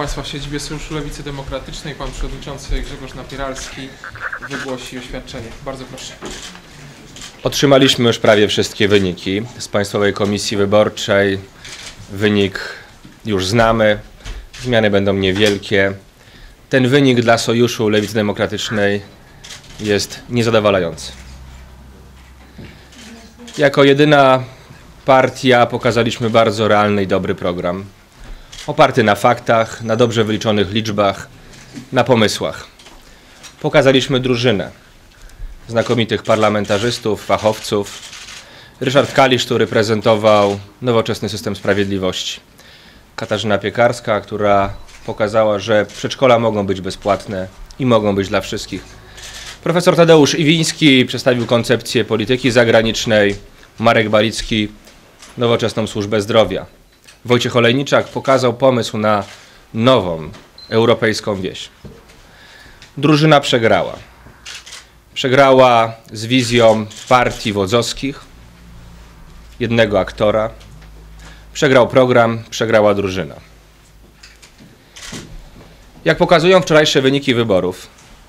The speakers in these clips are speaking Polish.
Państwa w siedzibie Sojuszu Lewicy Demokratycznej. Pan przewodniczący Grzegorz Napieralski wygłosi oświadczenie. Bardzo proszę. Otrzymaliśmy już prawie wszystkie wyniki z Państwowej Komisji Wyborczej. Wynik już znamy. Zmiany będą niewielkie. Ten wynik dla Sojuszu Lewicy Demokratycznej jest niezadowalający. Jako jedyna partia pokazaliśmy bardzo realny i dobry program. Oparty na faktach, na dobrze wyliczonych liczbach, na pomysłach. Pokazaliśmy drużynę znakomitych parlamentarzystów, fachowców. Ryszard Kalisz, który prezentował nowoczesny system sprawiedliwości. Katarzyna Piekarska, która pokazała, że przedszkola mogą być bezpłatne i mogą być dla wszystkich. Profesor Tadeusz Iwiński przedstawił koncepcję polityki zagranicznej. Marek Balicki nowoczesną służbę zdrowia. Wojciech Olejniczak pokazał pomysł na nową europejską wieś. Drużyna przegrała. Przegrała z wizją partii wodzowskich, jednego aktora. Przegrał program, przegrała drużyna. Jak pokazują wczorajsze wyniki wyborów,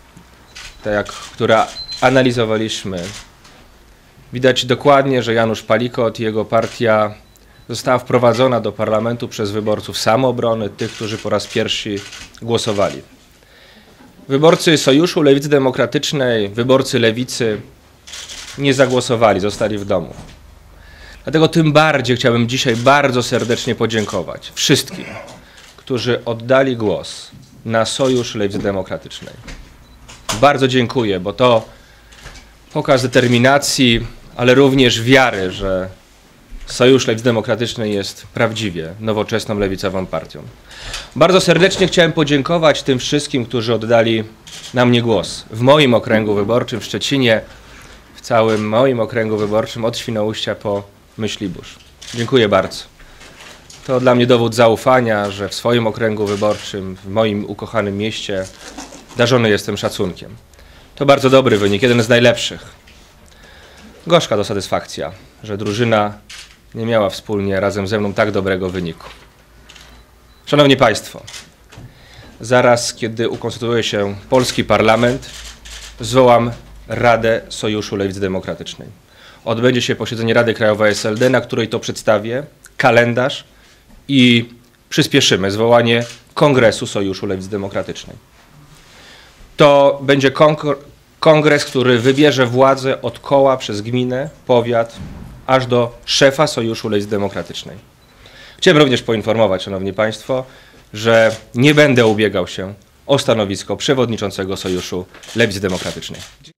które analizowaliśmy, widać dokładnie, że Janusz Palikot i jego partia została wprowadzona do parlamentu przez wyborców Samoobrony, tych, którzy po raz pierwszy głosowali. Wyborcy Sojuszu Lewicy Demokratycznej, wyborcy Lewicy nie zagłosowali, zostali w domu. Dlatego tym bardziej chciałbym dzisiaj bardzo serdecznie podziękować wszystkim, którzy oddali głos na Sojusz Lewicy Demokratycznej. Bardzo dziękuję, bo to pokaz determinacji, ale również wiary, że Sojusz Lewicy Demokratycznej jest prawdziwie nowoczesną lewicową partią. Bardzo serdecznie chciałem podziękować tym wszystkim, którzy oddali na mnie głos. W moim okręgu wyborczym w Szczecinie, w całym moim okręgu wyborczym od Świnoujścia po Myślibórz. Dziękuję bardzo. To dla mnie dowód zaufania, że w swoim okręgu wyborczym, w moim ukochanym mieście darzony jestem szacunkiem. To bardzo dobry wynik, jeden z najlepszych. Gorzka to satysfakcja, że drużyna nie miała wspólnie razem ze mną tak dobrego wyniku. Szanowni Państwo, zaraz kiedy ukonstytuuje się polski parlament, zwołam Radę Sojuszu Lewicy Demokratycznej. Odbędzie się posiedzenie Rady Krajowej SLD, na której to przedstawię kalendarz i przyspieszymy zwołanie Kongresu Sojuszu Lewicy Demokratycznej. To będzie kongres, który wybierze władzę od koła przez gminę, powiat, aż do szefa Sojuszu Lewicy Demokratycznej. Chciałem również poinformować, Szanowni Państwo, że nie będę ubiegał się o stanowisko przewodniczącego Sojuszu Lewicy Demokratycznej.